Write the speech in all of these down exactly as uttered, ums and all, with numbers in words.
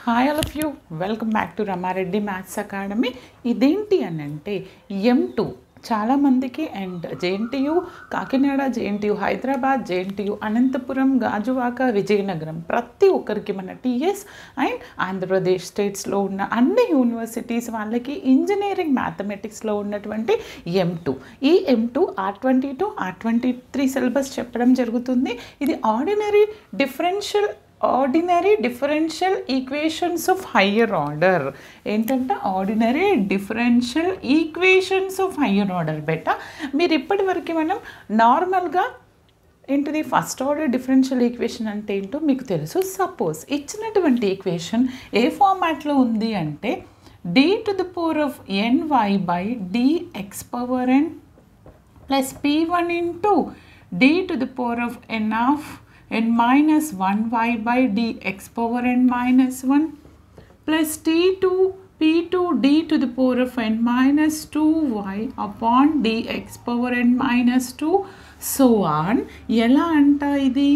Hi all of you welcome back to Rama Reddy maths academy. ఇదేంటి అని అంటే ఎం టూ చాలామందికి and JNTU Kakinada, JNTU Hyderabad, JNTU Anantapuram, Gajuwaka, Vizianagaram ప్రతి ఒక్కరికి మన టీఎస్ అండ్ ఆంధ్రప్రదేశ్ స్టేట్స్లో ఉన్న అన్ని యూనివర్సిటీస్ వాళ్ళకి ఇంజనీరింగ్ మ్యాథమెటిక్స్లో ఉన్నటువంటి ఎం టూ ఈ M two R twenty two R twenty three syllabus చెప్పడం జరుగుతుంది. ఇది ordinary differential ordinary differential equations of higher order. ఏంటంటే ordinary differential equations of higher order బెట. మీరు ఇప్పటివరకు మనం నార్మల్గా ఏంటిది ఫస్ట్ ఆర్డర్ డిఫరెన్షియల్ ఈక్వేషన్ అంటే ఏంటో మీకు తెలుసు. సపోజ్ ఇచ్చినటువంటి ఈక్వేషన్ ఏ ఫార్మాట్లో ఉంది అంటే D to the power of NY by DX power N plus P one into D to the power of N of n minus one y by dx power n minus one plus t two p two d to the power of n minus two y upon dx power n minus two so on. ఎలా అంట ఇది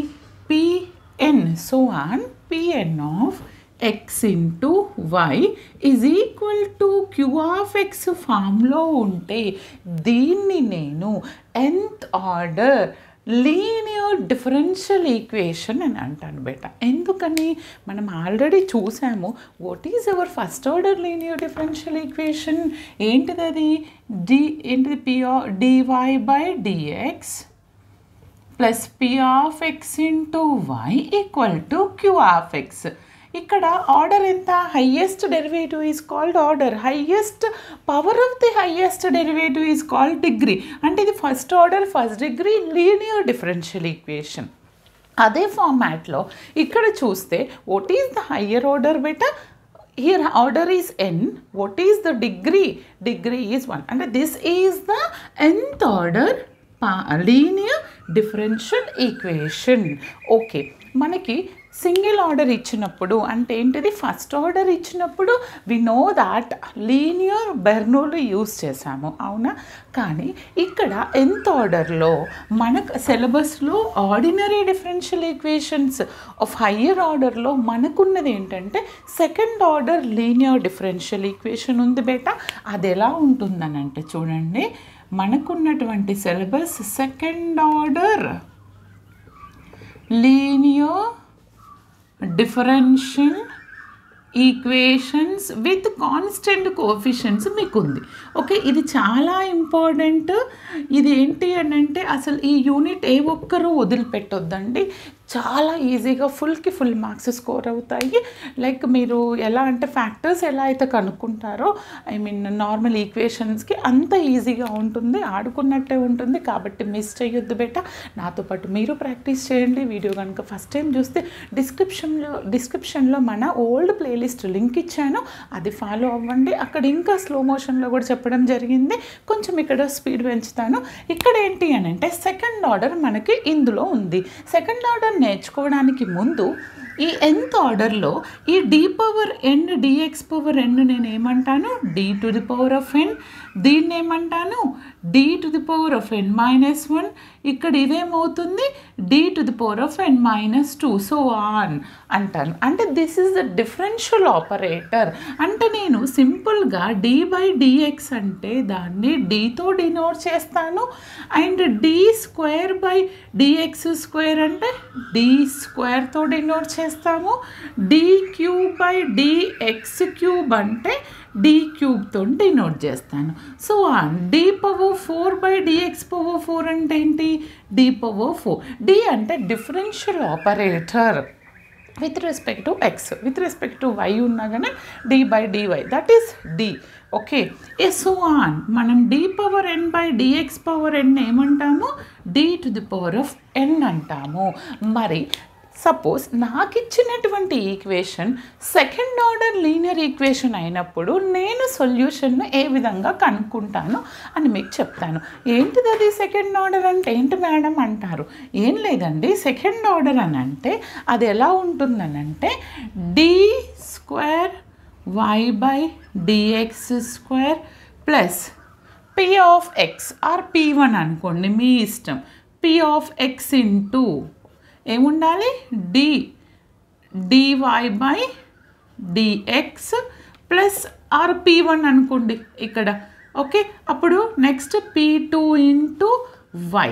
pn so on pn of x into y is equal to q of x ఫామ్లో ఉంటే దీన్ని నేను nth order linear differential equation అని అంటాను బేట. ఎందుకని మనం ఆల్రెడీ చూసాము what is our first order linear differential equation. ఏంటిది అది డి ఏంటిది P DY by DX plus P of X into Y equal to Q of X. ఇక్కడ ఆర్డర్ ఎంత? Highest derivative is called order, highest power of the highest derivative is called degree. అంటే ఇది first order first degree linear differential equation. అదే ఫార్మాట్లో ఇక్కడ చూస్తే what is the higher order బెటా? here order is n, what is the degree? Degree is one, and this is the nth order linear differential equation. Okay, మనకి single order ఇచ్చినప్పుడు అంటే ఏంటిది first order ఇచ్చినప్పుడు we know that linear Bernoulli use చేసాము, అవునా? కానీ ఇక్కడ nth ఆర్డర్లో మనకు సిలబస్లో ordinary differential equations of higher ఆర్డర్లో మనకున్నది ఏంటంటే second order linear differential equation ఉంది బేటా. అది ఎలా ఉంటుందని అంటే చూడండి, మనకున్నటువంటి syllabus second order linear differential equations with constant coefficients మీకు ఉంది. ఓకే, ఇది చాలా ఇంపార్టెంట్. ఇది ఏంటి అని అంటే అసలు ఈ యూనిట్ ఏ ఒక్కరూ వదిలిపెట్టొద్దండి. చాలా ఈజీగా ఫుల్కి ఫుల్ మార్క్స్ స్కోర్ అవుతాయి. లైక్ మీరు ఎలా అంటే ఫ్యాక్టర్స్ ఎలా అయితే కనుక్కుంటారో ఐ మీన్ నార్మల్ ఈక్వేషన్స్కి అంత ఈజీగా ఉంటుంది, ఆడుకున్నట్టే ఉంటుంది. కాబట్టి మిస్ చేయొద్దు బేట. నాతో పాటు మీరు ప్రాక్టీస్ చేయండి. వీడియో కనుక ఫస్ట్ టైం చూస్తే డిస్క్రిప్షన్లో డిస్క్రిప్షన్లో మన ఓల్డ్ ప్లేలిస్ట్ లింక్ ఇచ్చాను, అది ఫాలో అవ్వండి. అక్కడ ఇంకా స్లో మోషన్లో కూడా చెప్పడం జరిగింది. కొంచెం ఇక్కడ స్పీడ్ పెంచుతాను. ఇక్కడ ఏంటి అని అంటే సెకండ్ ఆర్డర్ మనకి ఇందులో ఉంది. సెకండ్ ఆర్డర్ నేర్చుకోవడానికి ముందు ఈ nth ఆర్డర్లో ఈ D power N DX power N నేను ఏమంటాను D to the power of N, దీన్ని ఏమంటాను D to the power of N minus one. ఇక్కడ ఇదేమవుతుంది D to the power of N minus two so on అంటాను. అంటే this is the differential operator. అంటే నేను సింపుల్గా డి బై డిఎక్స్ అంటే దాన్ని డితో డినోట్ చేస్తాను, and D square by DX square అంటే డి స్క్వేర్తో డినోట్ చేస్తాము, D cube by DX cube అంటే డి క్యూబ్తో డినోట్ చేస్తాను. So D power four by DX power four అంటే ఏంటి డి పవర్ ఫోర్. డి అంటే differential operator with respect to X, with respect to Y ఉన్నా కానీ D by DY that is D. Okay, ఏ so on మనం D power N by DX power N ఏమంటాము D to the power of N అంటాము. మరి suppose నాకు ఇచ్చినటువంటి equation second order linear equation అయినప్పుడు నేను సొల్యూషన్ను ఏ విధంగా కనుక్కుంటాను అని మీకు చెప్తాను. ఏంటిది అది సెకండ్ ఆర్డర్ అంటే ఏంటి మేడం అంటారు. ఏం లేదండి, సెకండ్ ఆర్డర్ అని అంటే అది ఎలా ఉంటుందని అంటే D square Y by DX square plus P of X or P one అనుకోండి మీ ఇష్టం, పి ఆఫ్ ఎక్స్ ఇంటూ ఏముండాలి D DY by DX plus or P one అనుకోండి ఇక్కడ. ఓకే, అప్పుడు next P two into Y,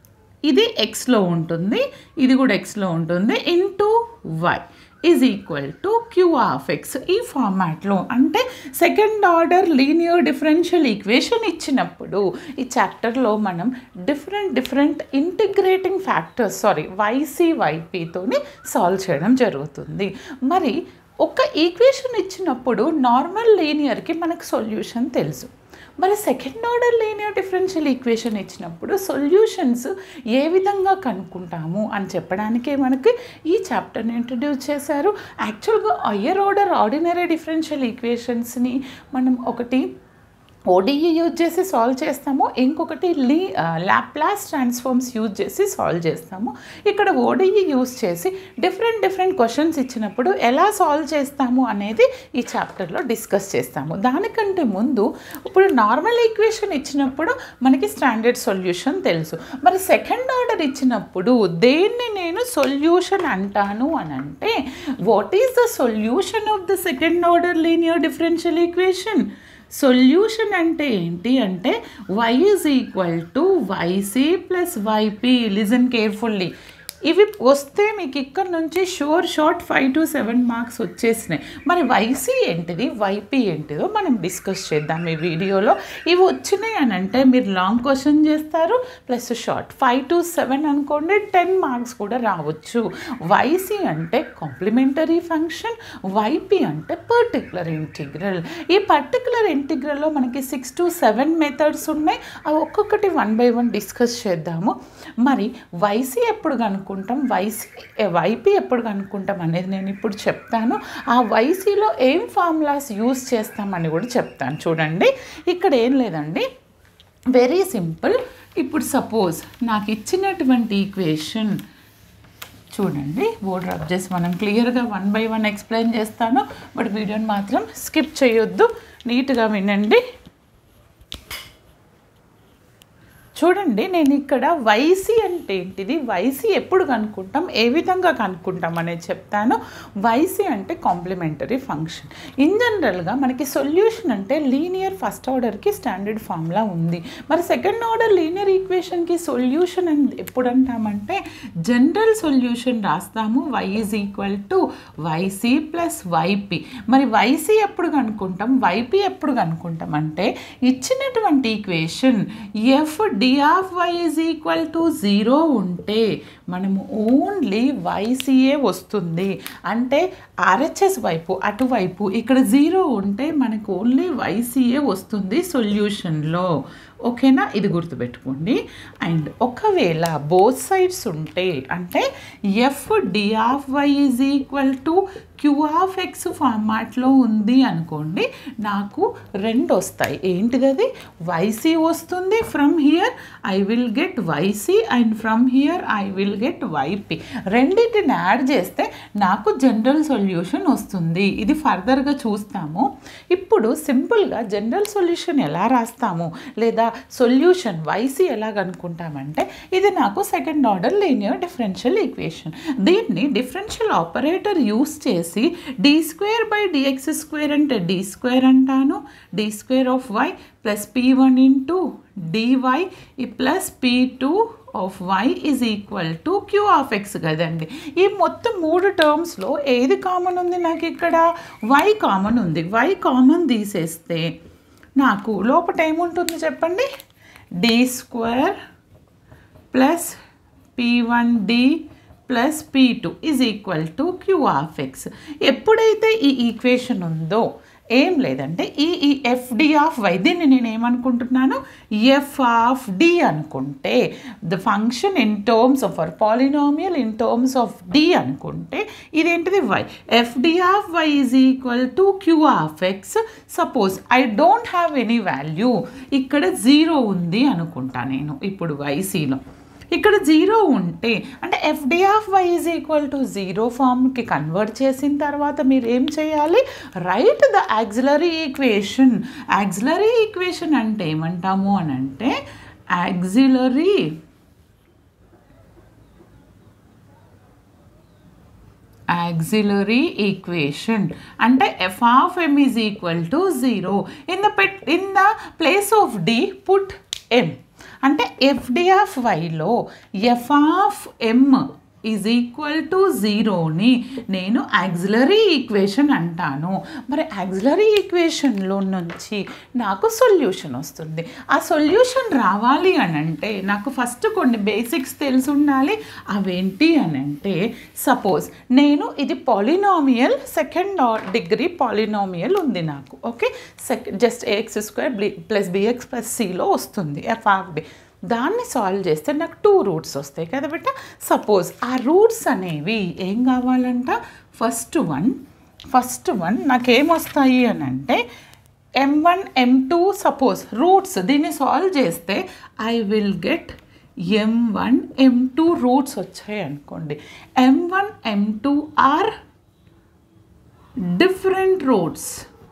ఇది ఎక్స్లో ఉంటుంది, ఇది కూడా ఎక్స్లో ఉంటుంది, into Y is equal to Q of X. ఈ ఫార్మాట్లో అంటే second order linear differential equation ఇచ్చినప్పుడు ఈ చాప్టర్లో మనం different different integrating factors sorry YC వైపీతోని సాల్వ్ చేయడం జరుగుతుంది. మరి ఒక ఈక్వేషన్ ఇచ్చినప్పుడు నార్మల్ లీనియర్కి మనకు సొల్యూషన్ తెలుసు. మరి second order linear differential equation ఇచ్చినప్పుడు సొల్యూషన్స్ ఏ విధంగా కనుక్కుంటాము అని చెప్పడానికే మనకి ఈ చాప్టర్ని ఇంట్రడ్యూస్ చేశారు. యాక్చువల్గా హయ్యర్ ఆర్డర్ ఆర్డినరీ డిఫరెన్షియల్ ఈక్వేషన్స్ని మనం ఒకటి ఓడిఈ యూజ్ చేసి సాల్వ్ చేస్తాము, ఇంకొకటి లీ లాప్లాస్ ట్రాన్స్ఫార్మ్స్ యూజ్ చేసి సాల్వ్ చేస్తాము. ఇక్కడ ఓడిఈ యూజ్ చేసి డిఫరెంట్ డిఫరెంట్ క్వశ్చన్స్ ఇచ్చినప్పుడు ఎలా సాల్వ్ చేస్తాము అనేది ఈ చాప్టర్లో డిస్కస్ చేస్తాము. దానికంటే ముందు ఇప్పుడు నార్మల్ ఈక్వేషన్ ఇచ్చినప్పుడు మనకి స్టాండర్డ్ సొల్యూషన్ తెలుసు. మరి సెకండ్ ఆర్డర్ ఇచ్చినప్పుడు దేన్ని నేను సొల్యూషన్ అంటాను అని అంటే, what is the solution of the second order linear differential equation? Solution అంటే ఏంటి అంటే y is equal to YC plus YP. Listen carefully, ఇవి వస్తే మీకు ఇక్కడ నుంచి షోర్ short five to seven marks వచ్చేసినాయి. మరి వైసీ ఏంటిది, వైపీ ఏంటిదో మనం డిస్కస్ చేద్దాం ఈ వీడియోలో. ఇవి వచ్చినాయి అని అంటే మీరు లాంగ్ క్వశ్చన్ చేస్తారు plus short five to seven అనుకోండి, టెన్ మార్క్స్ కూడా రావచ్చు. వైసీ అంటే కాంప్లిమెంటరీ ఫంక్షన్, వైపీ అంటే పర్టికులర్ ఇంటిగ్రల్. ఈ పర్టికులర్ ఇంటిగ్రల్లో మనకి సిక్స్ టు సెవెన్ మెథడ్స్ ఉన్నాయి, అవి ఒక్కొక్కటి వన్ బై వన్ డిస్కస్ చేద్దాము. మరి వైసీ ఎప్పుడు కనుక అనుకుంటాం, వైసీ వైపీ ఎప్పుడు కనుక్కుంటాం అనేది నేను ఇప్పుడు చెప్తాను. ఆ వైసీలో ఏం ఫార్ములాస్ యూజ్ చేస్తామని కూడా చెప్తాను. చూడండి, ఇక్కడ ఏం లేదండి, వెరీ సింపుల్. ఇప్పుడు సపోజ్ నాకు ఇచ్చినటువంటి ఈక్వేషన్ చూడండి, బోర్డ్ రబ్ చేసి మనం క్లియర్గా వన్ బై వన్ ఎక్స్ప్లెయిన్ చేస్తాను, బట్ వీడియోని మాత్రం స్కిప్ చేయొద్దు, నీట్గా వినండి. చూడండి, నేను ఇక్కడ వైసీ అంటే ఏంటిది, వైసీ ఎప్పుడు కనుక్కుంటాం, ఏ విధంగా కనుక్కుంటాం అనేది చెప్తాను. వైసీ అంటే కాంప్లిమెంటరీ ఫంక్షన్. ఇన్ జనరల్గా మనకి సొల్యూషన్ అంటే లీనియర్ ఫస్ట్ ఆర్డర్కి స్టాండర్డ్ ఫార్ములా ఉంది. మరి సెకండ్ ఆర్డర్ లీనియర్ ఈక్వేషన్కి సొల్యూషన్ అని ఎప్పుడు అంటామంటే జనరల్ సొల్యూషన్ రాస్తాము, Y is equal to YC plus YP. మరి వైసీ ఎప్పుడు కనుక్కుంటాం, వైపీ ఎప్పుడు కనుక్కుంటాం అంటే ఇచ్చినటువంటి equation F D of Y is equal to zero ఉంటే మనము ఓన్లీ వైసీఏ వస్తుంది. అంటే ఆర్హెచ్ఎస్ వైపు అటువైపు ఇక్కడ జీరో ఉంటే మనకు ఓన్లీ వైసీఏ వస్తుంది సొల్యూషన్లో. ఓకేనా, ఇది గుర్తుపెట్టుకోండి. అండ్ ఒకవేళ బోత్ సైడ్స్ ఉంటే అంటే F D of Y is equal to Q of X ఫార్మాట్లో ఉంది అనుకోండి, నాకు రెండు వస్తాయి. ఏంటిది అది, వైసీ వస్తుంది, from here I will get YC and from here I will get YP. రెండింటిని యాడ్ చేస్తే నాకు జనరల్ సొల్యూషన్ వస్తుంది. ఇది ఫర్దర్గా చూస్తాము. ఇప్పుడు సింపుల్గా జనరల్ సొల్యూషన్ ఎలా రాస్తాము లేదా సొల్యూషన్ వైసీ ఎలా కనుక్కుంటామంటే, ఇది నాకు second order linear differential equation. దీన్ని డిఫరెన్షియల్ ఆపరేటర్ యూస్ చేసి D square by DX square అంటే డి స్క్వేర్ అంటాను, D square of Y plus P one into DY plus P two of Y is equal to Q of X కదండి. ఈ మొత్తం మూడు టర్మ్స్లో ఏది common ఉంది, నాకు ఇక్కడ వై కామన్ ఉంది. వై కామన్ తీసేస్తే నాకు లోపల ఏముంటుంది చెప్పండి, D square plus P one D plus P two is equal to Q of X. ఎప్పుడైతే ఈ ఈక్వేషన్ ఉందో ఏం లేదంటే ఈ ఈ ఎఫ్ డి ఆఫ్ వై, దీన్ని నేను ఏమనుకుంటున్నాను ఎఫ్ ఆఫ్ డి అనుకుంటే, the function in terms of our polynomial in terms of D అనుకుంటే ఇదేంటిది Y. F D of Y is equal to Q of X. Suppose I don't have any value, ఇక్కడ zero ఉంది అనుకుంటా నేను. ఇప్పుడు వైసీలో ఇక్కడ జీరో ఉంటే అంటే F D of Y is equal to zero ఫామ్కి కన్వర్ట్ చేసిన తర్వాత మీరు ఏం చేయాలి, right the auxiliary equation. Auxiliary equation అంటే ఏమంటాము అని అంటే auxiliary auxiliary equation ante f of m is equal to zero. In the pet, in the place of d put m ante fd of y lo f of m is equal to zero ని నేను auxiliary equation అంటాను. మరి auxiliary equation లో నుంచి నాకు solution వస్తుంది. ఆ solution రావాలి అని అంటే నాకు ఫస్ట్ కొన్ని బేసిక్స్ తెలిసి ఉండాలి. అవేంటి అని అంటే సపోజ్ నేను ఇది పాలినామియల్ సెకండ్ డిగ్రీ పాలినామియల్ ఉంది నాకు. Okay, second just AX square plus BX plus సిలో వస్తుంది ఎఫ్ ఆఫ్ డి. దాన్ని సాల్వ్ చేస్తే నాకు టూ రూట్స్ వస్తాయి కదా బిడ్డ. సపోజ్ ఆ రూట్స్ అనేవి ఏం కావాలంట, ఫస్ట్ వన్ ఫస్ట్ వన్ నాకేమొస్తాయి అని అంటే ఎం వన్ ఎం టూ సపోజ్ రూట్స్ దీన్ని సాల్వ్ చేస్తే I will get M one M two roots వచ్చాయి అనుకోండి. M one M two are different roots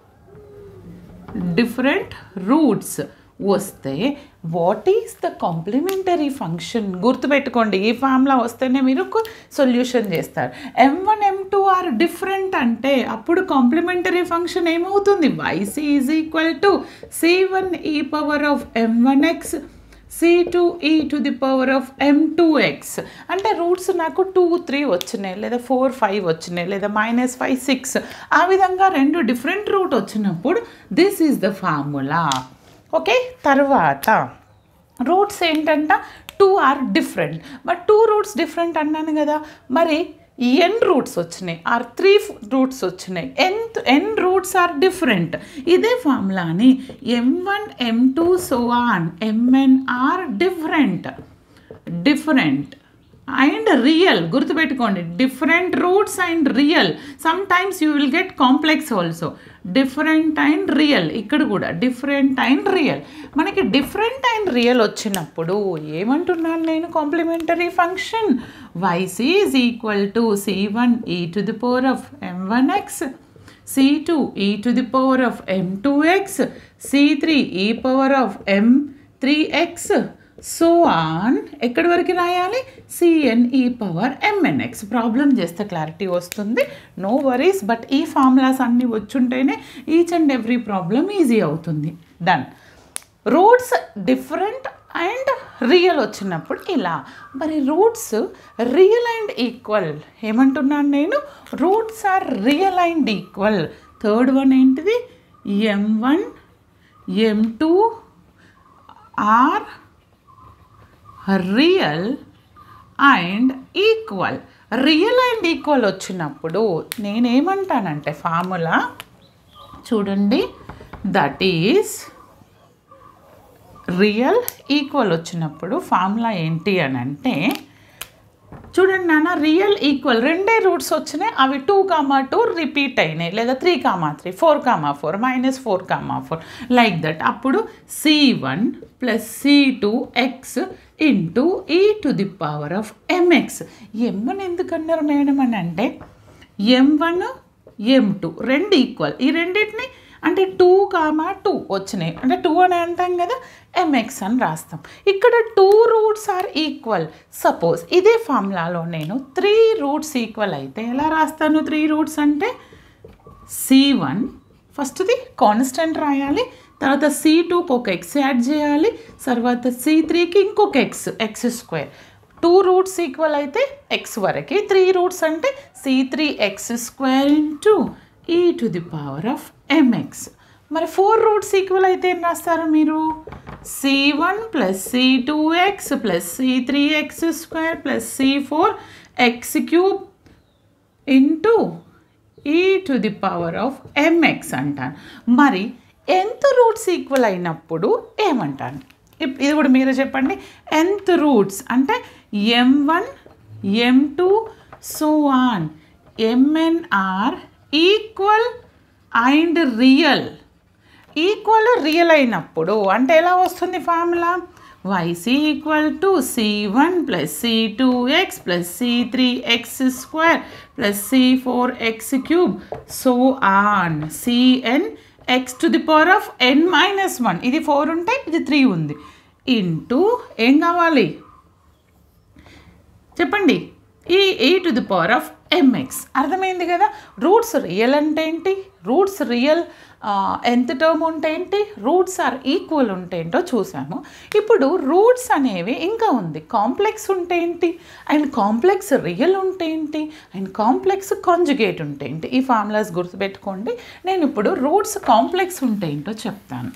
different roots వస్తే what is the complementary function గుర్తుపెట్టుకోండి. ఈ ఫార్ములా వస్తేనే మీరు సొల్యూషన్ చేస్తారు. M one M two are different అంటే అప్పుడు కాంప్లిమెంటరీ ఫంక్షన్ ఏమవుతుంది, YC is equal to C one ఈ power of M one X C two ఈ to the power of M two X. అంటే రూట్స్ నాకు టూ త్రీ వచ్చినాయి, లేదా four five వచ్చినాయి, లేదా మైనస్ ఫైవ్ సిక్స్, ఆ విధంగా రెండు డిఫరెంట్ రూట్ వచ్చినప్పుడు this is the formula. Okay, తర్వాత రూట్స్ ఏంటంట two are different. But two roots different అన్నాను కదా, మరి ఎన్ రూట్స్ వచ్చినాయి ఆర్ త్రీ రూట్స్ వచ్చినాయి, n n roots are different. ఇదే ఫార్ములాని m one M two so on m n are different different and real. గుర్తుపెట్టుకోండి, different roots and real. Sometimes you will get complex also. Different and real, ఇక్కడ కూడా different and real. మనకి different and real వచ్చినప్పుడు ఏమంటున్నాను నేను, complementary function y c is equal to C one e to the power of M one X C two ఈ to the power of M two x c three e power of m three x so on. ఎక్కడి వరకు రాయాలి, c n e power m n x. Problem చేస్తే clarity వస్తుంది, no worries. But ఈ formulas అన్నీ వచ్చుంటేనే each and every problem easy అవుతుంది. Done. Routes different and real వచ్చినప్పుడు ఇలా. మరి రూట్స్ రియల్ అండ్ ఈక్వల్ ఏమంటున్నాను నేను, roots are real and equal. Third one ఏంటిది, m one M two are real and equal. Real and equal వచ్చినప్పుడు నేనేమంటానంటే formula చూడండి, దట్ ఈస్ రియల్ ఈక్వల్ వచ్చినప్పుడు ఫార్ములా ఏంటి అని అంటే చూడండి నాన్న, రియల్ ఈక్వల్ రెండే రూట్స్ వచ్చినాయి, అవి టూ కామా టూ రిపీట్ అయినాయి, లేదా three comma three four comma four minus four comma four like that. అప్పుడు c one plus c two x into e to the power of m x. M one ఎందుకన్నారు madam అని అంటే ఎం one ఎం two రెండు equal, ఈ రెండింటిని అంటే two comma two వచ్చినాయి అంటే టూ అని అంటాం కదా, ఎంఎక్స్ అని రాస్తాం. ఇక్కడ two roots are equal. Suppose ఇదే ఫార్ములాలో నేను త్రీ రూట్స్ ఈక్వల్ అయితే ఎలా రాస్తాను, త్రీ రూట్స్ అంటే సి వన్ ఫస్ట్ది కాన్స్టెంట్ రాయాలి, తర్వాత సి టూకి ఒక ఎక్స్ యాడ్ చేయాలి, తర్వాత సి త్రీకి ఇంకొక x x square. Two roots equal అయితే ఎక్స్ వరకు, త్రీ రూట్స్ అంటే c three x square into e to the power of m x. మరి ఫోర్ రూట్స్ ఈక్వల్ అయితే ఏం రాస్తారు మీరు, c one plus c two x plus c three x square plus c four x cube into e to the power of m x అంటాను. మరి ఎంత roots equal అయినప్పుడు ఏమంటాను, ఇది కూడా మీరు చెప్పండి. ఎంత రూట్స్ అంటే ఎం one M two so on m n are equal and real. Equal real అయినప్పుడు అంటే ఎలా వస్తుంది formula, y c equal to C one plus c two x plus c three x square plus c four x cube so on c n x to the power of N minus one. ఇది four ఉంటే ఇది three ఉంది into ఏం కావాలి చెప్పండి, ఈ e to the power of m x. అర్థమైంది కదా. రూట్స్ రియల్ అంటే ఏంటి, రూట్స్ రియల్ ఎంత టర్మ్ ఉంటే ఏంటి, రూట్స్ ఆర్ ఈక్వల్ ఉంటే ఏంటో చూసాము. ఇప్పుడు రూట్స్ అనేవి ఇంకా ఉంది, కాంప్లెక్స్ ఉంటే ఏంటి అండ్ కాంప్లెక్స్ రియల్ ఉంటే ఏంటి అండ్ కాంప్లెక్స్ కాంజుగేట్ ఉంటే ఏంటి. ఈ ఫార్ములాస్ గుర్తుపెట్టుకోండి. నేను ఇప్పుడు రూట్స్ కాంప్లెక్స్ ఉంటే ఏంటో చెప్తాను.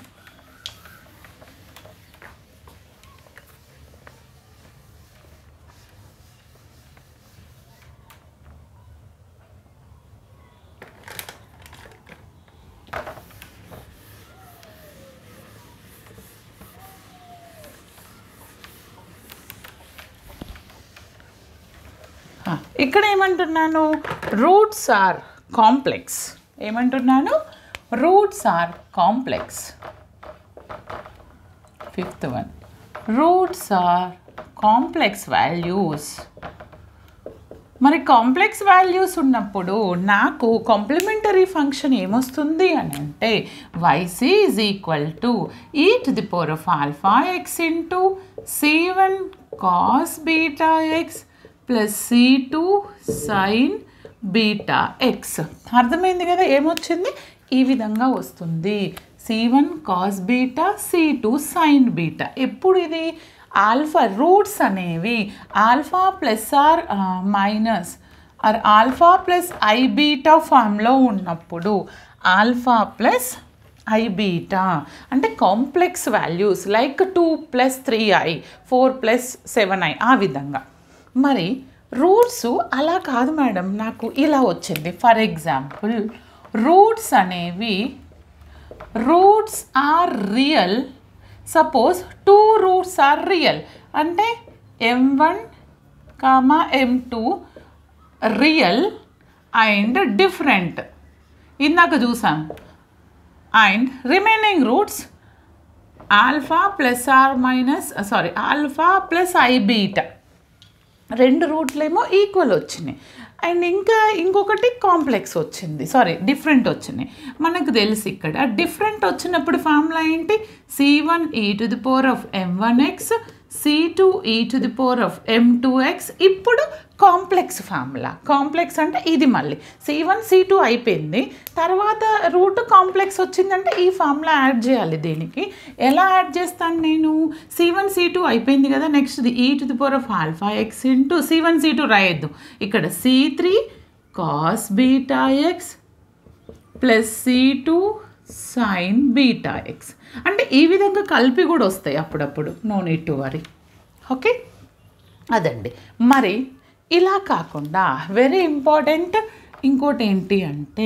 ఇక్కడ ఏమంటున్నాను, రూట్స్ ఆర్ కాంప్లెక్స్. ఏమంటున్నాను, roots are complex. Fifth one, roots are complex values. మరి కాంప్లెక్స్ వాల్యూస్ ఉన్నప్పుడు నాకు కాంప్లిమెంటరీ ఫంక్షన్ ఏమొస్తుంది అని అంటే y c is equal to e to the power of alpha x into c one cos beta x plus c two sin beta x. అర్థమైంది కదా, ఏమొచ్చింది ఈ విధంగా వస్తుంది. C one cos beta, c two sin beta. ఎప్పుడు ఇది alpha roots అనేవి alpha plus or minus or alpha plus i beta ఫామ్లో ఉన్నప్పుడు ఆల్ఫా ప్లస్ ఐ బీటా అంటే complex values like two plus three i four plus seven i ఆ విధంగా. మరి roots అలా కాదు మేడం, నాకు ఇలా వచ్చింది. ఫర్ ఎగ్జాంపుల్ రూట్స్ అనేవి roots are real. Suppose two roots are real అంటే ఎం one comma m two real and different, ఇందాక చూసాం. And remaining roots alpha plus or minus sorry alpha plus i beta, రెండు రూట్లేమో equal వచ్చినాయి. And ఇంకా ఇంకొకటి complex వచ్చింది, సారీ డిఫరెంట్ వచ్చినాయి. మనకు తెలుసు ఇక్కడ డిఫరెంట్ వచ్చినప్పుడు ఫార్ములా ఏంటి, c one e to the power of M one X C two ఈ to the power of M two x. ఇప్పుడు కాంప్లెక్స్ ఫార్ములా, కాంప్లెక్స్ అంటే ఇది మళ్ళీ సి వన్ సి టూ అయిపోయింది, తర్వాత రూట్ కాంప్లెక్స్ వచ్చిందంటే ఈ ఫార్ములా యాడ్ చేయాలి. దీనికి ఎలా యాడ్ చేస్తాను నేను, సి వన్ సి టూ అయిపోయింది కదా, నెక్స్ట్ది e to the power of alpha x into c one c two రాయొద్దు, ఇక్కడ c three cos beta x plus c two sin beta x. అంటే ఈ విధంగా కలిపి కూడా వస్తాయి అప్పుడప్పుడు, no need to worry. Okay, అదండి. మరి ఇలా కాకుండా వెరీ ఇంపార్టెంట్ ఇంకోటి ఏంటి అంటే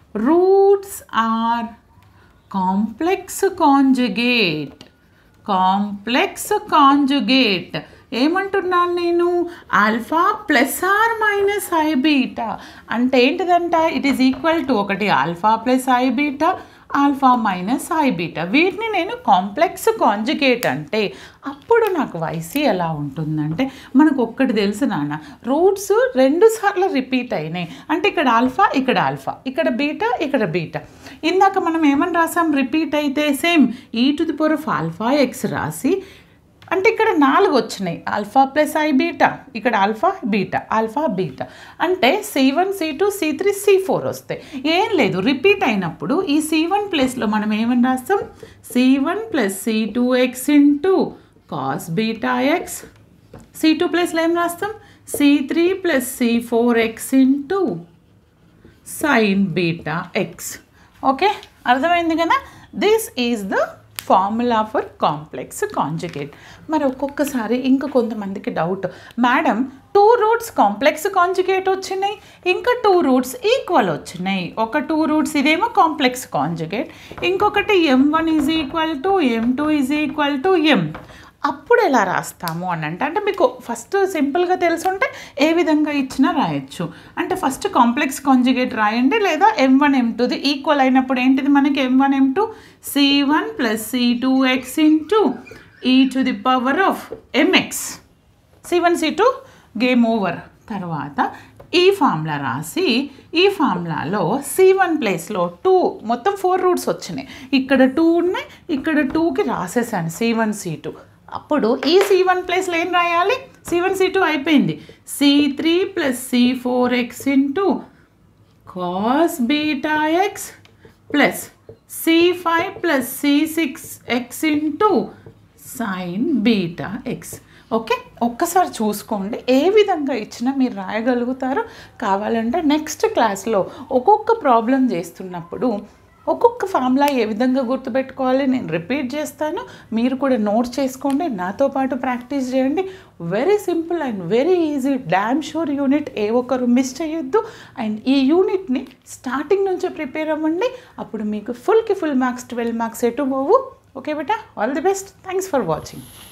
roots are complex conjugate. Complex conjugate ఏమంటున్నాను నేను, alpha plus or minus i beta అంటే ఏంటిదంట, ఇట్ ఈస్ ఈక్వల్ టు ఒకటి alpha plus i beta alpha minus i beta. వీటిని నేను కాంప్లెక్స్ కాంజుగేట్ అంటే అప్పుడు నాకు వైసీ ఎలా ఉంటుందంటే, మనకు ఒక్కటి తెలుసు నాన్న, రూట్స్ రెండు సార్లు రిపీట్ అయినాయి అంటే ఇక్కడ ఆల్ఫా ఇక్కడ ఆల్ఫా ఇక్కడ బీటా ఇక్కడ బీటా. ఇందాక మనం ఏమని రాసాం, రిపీట్ అయితే same e to the power of alpha x రాసి, అంటే ఇక్కడ నాలుగు వచ్చినాయి ఆల్ఫా ప్లస్ ఐ బీటా, ఇక్కడ ఆల్ఫా బీటా ఆల్ఫా బీటా అంటే c one c two c three c four వస్తాయి. ఏం లేదు, రిపీట్ అయినప్పుడు ఈ సి వన్ ప్లేస్లో మనం ఏమని రాస్తాం, c one plus c two x into cos beta x, C two ప్లేస్లో ఏం రాస్తాం, c three plus c four x into sin beta x. Okay, అర్థమైంది కదా. This is the formula for complex conjugate. మరి ఒక్కొక్కసారి ఇంకా కొంతమందికి doubt, madam two roots complex conjugate వచ్చినాయి, ఇంకా టూ రూట్స్ ఈక్వల్ వచ్చినాయి. ఒక టూ రూట్స్ ఇదేమో కాంప్లెక్స్ కాంజుగేట్, ఇంకొకటి m one is equal to m two is equal to m. అప్పుడు ఎలా రాస్తాము అని అంటే, అంటే మీకు ఫస్ట్ సింపుల్గా తెలుసుంటే ఏ విధంగా ఇచ్చినా రాయొచ్చు. అంటే ఫస్ట్ కాంప్లెక్స్ కాంజుగేట్ రాయండి, లేదా ఎం వన్ ఎం టూది ఈక్వల్ అయినప్పుడు ఏంటిది మనకి m one M two c one plus c two x into e to the power of m x. C one c two game over. తర్వాత ఈ ఫార్ములా రాసి, ఈ ఫార్ములాలో సి వన్ ప్లేస్లో టూ, మొత్తం ఫోర్ రూట్స్ వచ్చినాయి, ఇక్కడ టూ ఉన్నాయి, ఇక్కడ టూకి రాసేసాను సి వన్ సి టూ. అప్పుడు ఈ సి వన్ ప్లేస్లో ఏం రాయాలి, సి వన్ సి టూ అయిపోయింది, c three plus c four x into cos beta x plus c five plus c six x into sin beta x. Okay, ఒక్కసారి చూసుకోండి ఏ విధంగా ఇచ్చినా మీరు రాయగలుగుతారు. కావాలంటే నెక్స్ట్ క్లాస్లో ఒక్కొక్క ప్రాబ్లం చేస్తున్నప్పుడు ఒక్కొక్క ఫార్ములా ఏ విధంగా గుర్తుపెట్టుకోవాలి నేను రిపీట్ చేస్తాను, మీరు కూడా నోట్ చేసుకోండి, నాతో పాటు ప్రాక్టీస్ చేయండి. Very simple and very easy, damn sure unit, ఏ ఒక్కరు మిస్ చేయొద్దు. అండ్ ఈ యూనిట్ని స్టార్టింగ్ నుంచే ప్రిపేర్ అవ్వండి, అప్పుడు మీకు ఫుల్కి ఫుల్ మార్క్స్ ట్వెల్వ్ మార్క్స్ ఎటు పోవు. ఓకే బేటా, all the best, thanks for watching.